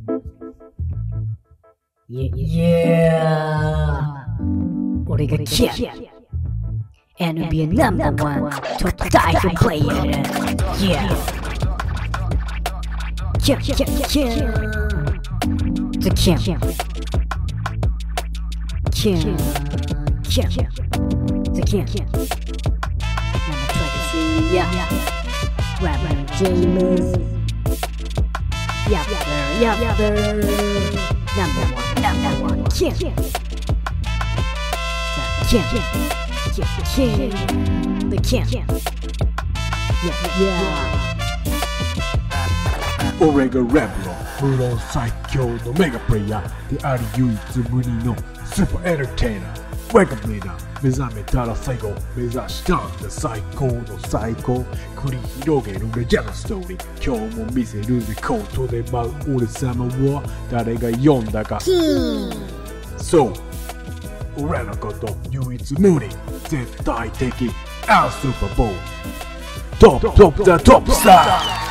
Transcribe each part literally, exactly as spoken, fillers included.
Yeah! 俺がキャ エヌビーエー ナンバーワントップ代表プレイヤー Yeah! キャキャキャキャ The Kim Kim Kim The Kim Number twenty-three Yeah Rapper James Yapper Yapper Number one Number one Kim The Kim Kim Kim The Kim Yeah Yeah 俺がレブロン無論最強のメガプレイヤーであり唯一無二のスーパーエンターテイナー Welcome leader 目覚めたら最後目指したんだ最高の最高繰り広げるレジェンドストーリー今日も見せるぜコートで舞う俺様は誰が呼んだかそう俺のこと唯一無二絶対的アンスーパーボールトップトップだトップスター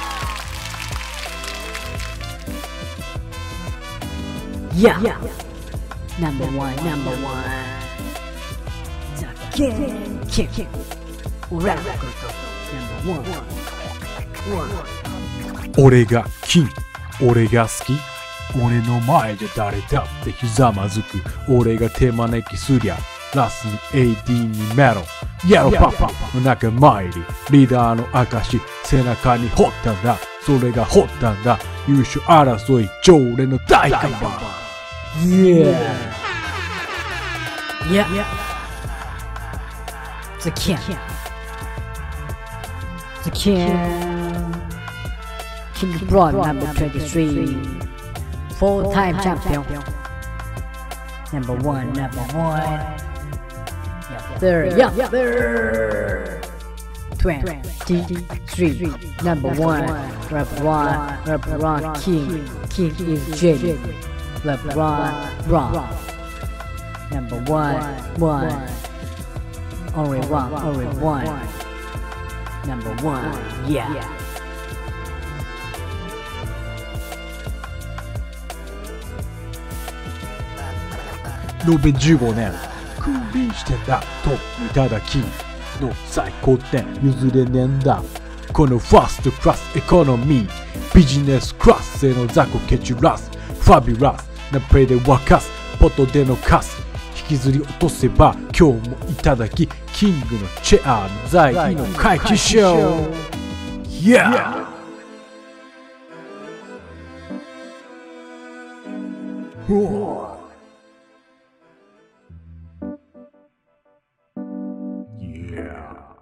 Yeah, yeah. Number one, number one. The Kim, Kim, Kim. Number one, one. 俺が金、俺が好き。俺の前じゃ誰だってひざまずく。俺が手招きすりゃ、ラスに エーディー にメロン。イエローパパの仲間入り。リーダーの証、背中に彫ったんだ。それが彫ったんだ。優勝争い、常連の大看板。 Yeah. Yeah. Yeah. The Kim. The Kim. King Broad number twenty-three. Four-time champion. Number one, number one. Yeah, third. Yeah, third. Twenty-three. Number one. Number one. Number one. King. King is Jamie. LeBron, Bron. Number one, one. Only one, only one. Number one, yeah. 延べじゅうごねん君臨してんだトップいただきの最高点譲れねえんだこのファーストクラスエコノミービジネスクラスへの雑魚蹴散らすファビュラスなプレイで沸かすポットでのカス引きずり落とせば今日もいただきキングのチェアの在位の回帰ショー Yeah! Yeah!